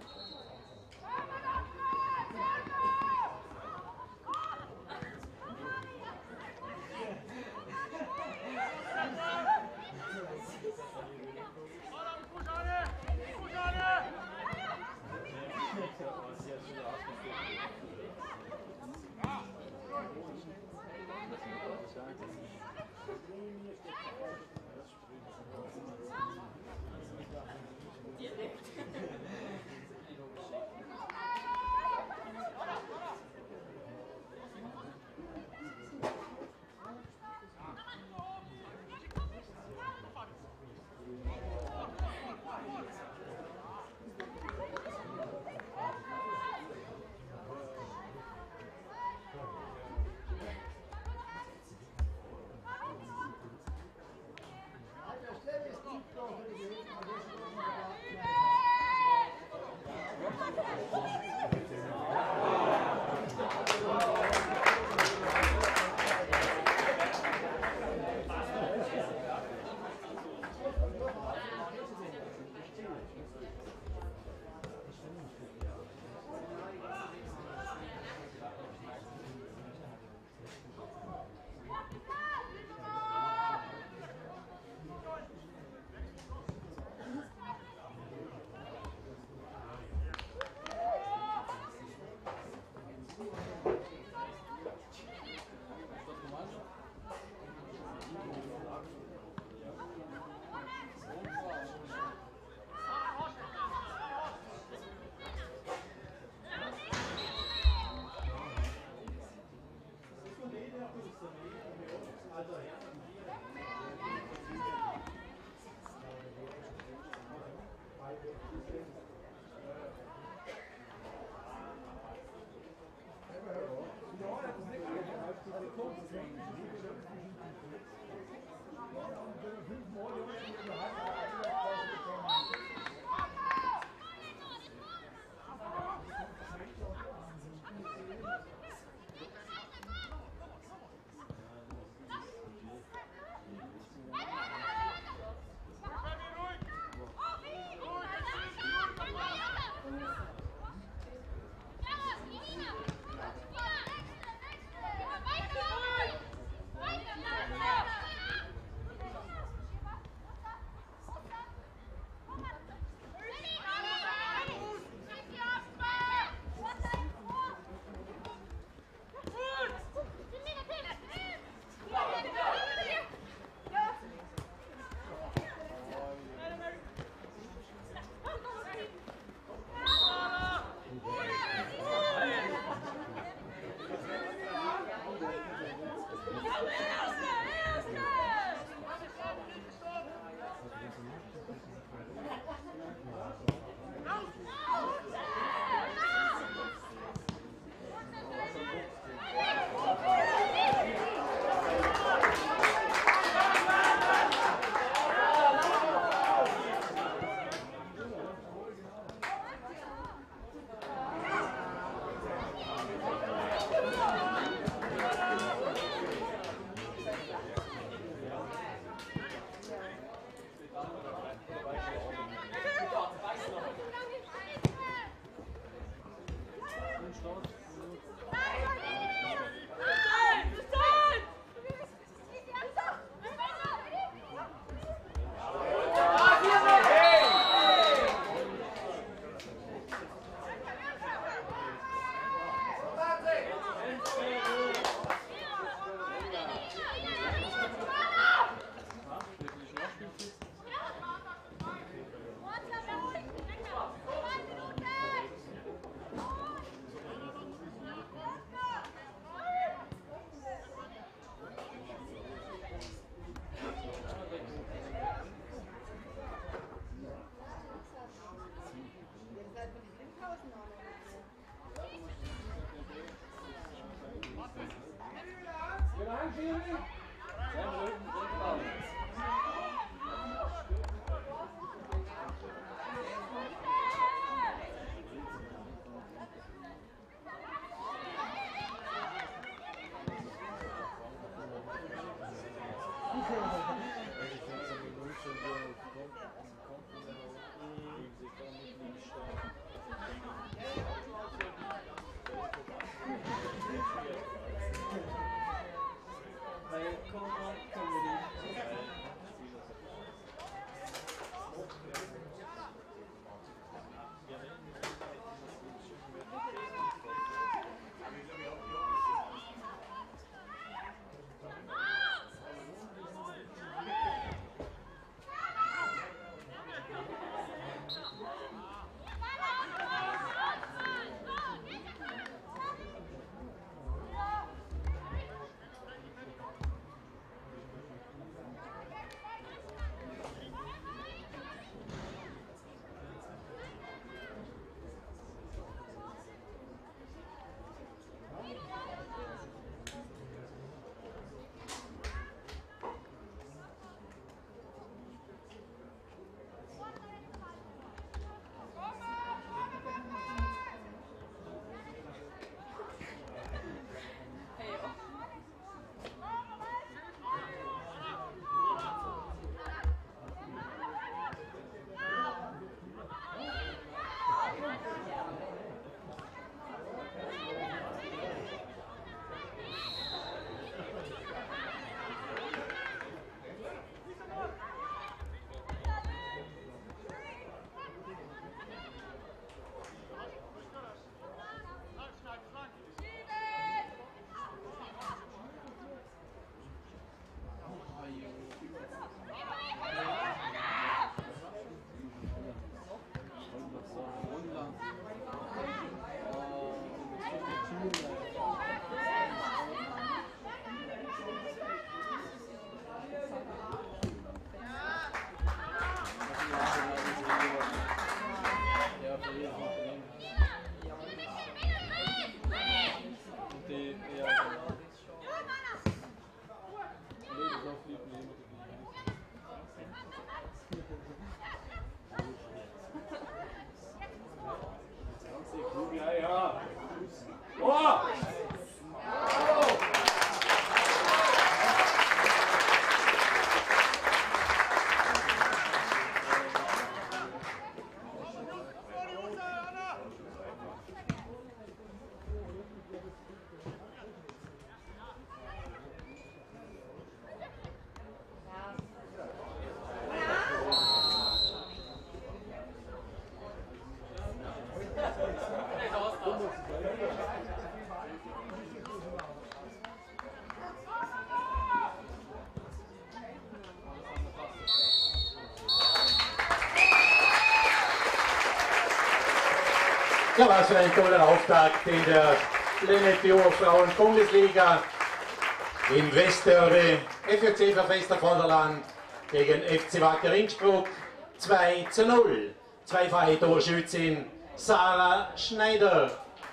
Ja, was für ein toller Auftakt in der Limit Frauen-Bundesliga im Westderby. FFC Verfechter von der Land gegen FC Wacker Innsbruck 2:0. Zweifache Torschützin Sarah Schneider.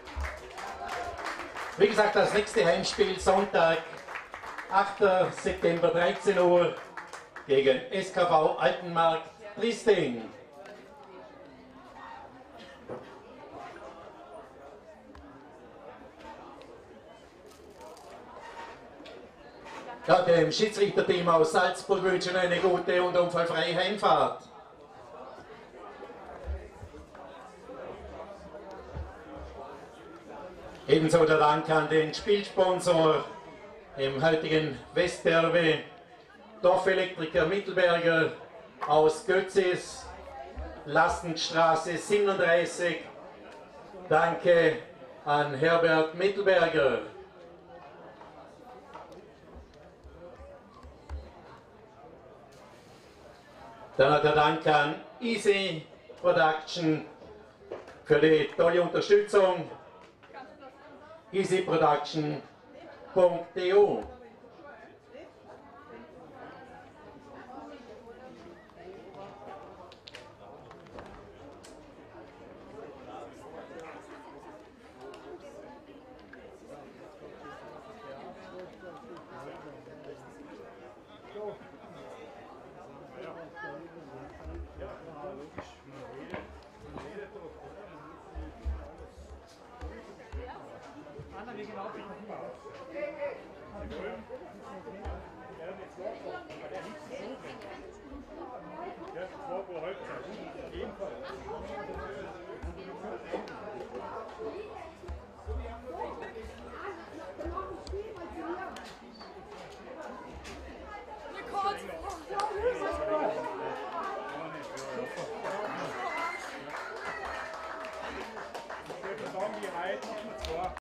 Wie gesagt, das nächste Heimspiel Sonntag, 8. September 13 Uhr gegen SKV Altenmarkt Triesting. Ja, dem Schiedsrichterteam aus Salzburg wünschen eine gute und unfallfreie Heimfahrt. Ebenso der Dank an den Spielsponsor im heutigen Westderby, Dorfelektriker Mittelberger aus Götzis, Lastenstraße 37. Danke an Herbert Mittelberger. Dann hat der Dank an Easy Production für die tolle Unterstützung. easyproduction.eu.